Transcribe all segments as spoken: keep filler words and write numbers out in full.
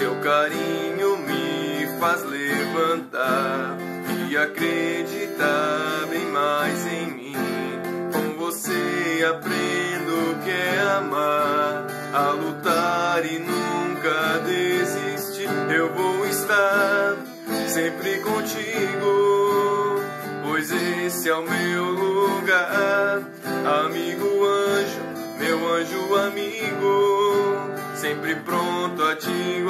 Seu carinho me faz levantar e acreditar bem mais em mim. Com você aprendo o que é amar, a lutar e nunca desistir. Eu vou estar sempre contigo, pois esse é o meu lugar. Amigo anjo, meu anjo amigo, sempre pronto a te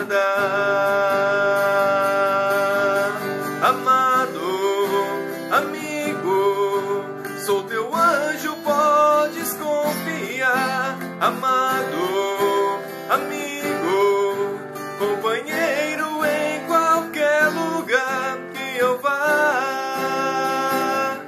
guardar. Amado, amigo, sou teu anjo, podes confiar. Amado, amigo, companheiro em qualquer lugar que eu vá.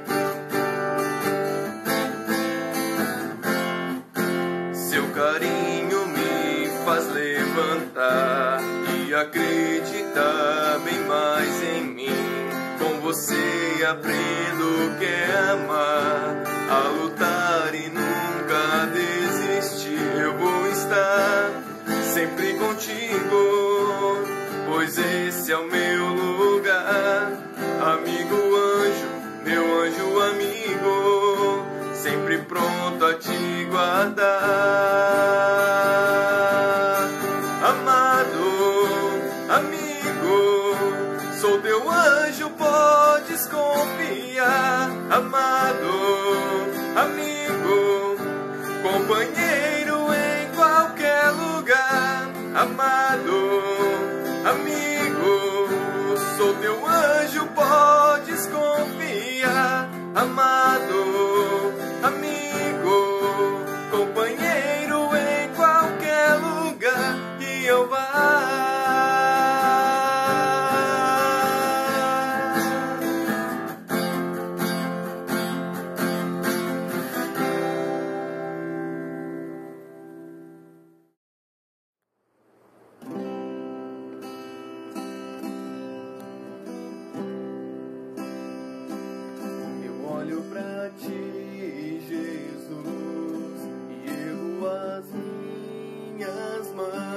Seu carinho me faz levantar e acreditar bem mais em mim. Com você aprendo o que é amar, a lutar e nunca desistir. Eu vou estar sempre contigo, pois esse é o meu lugar. Amigo anjo, meu anjo amigo, sempre pronto a te guardar. Amado, amigo, sou teu anjo, podes confiar. Amado, amigo, companheiro em qualquer lugar. Amado, amigo, sou teu anjo, podes confiar. Amado, amigo, companheiro em qualquer lugar que eu vá. Olho pra ti, Jesus, e ergo as minhas mãos.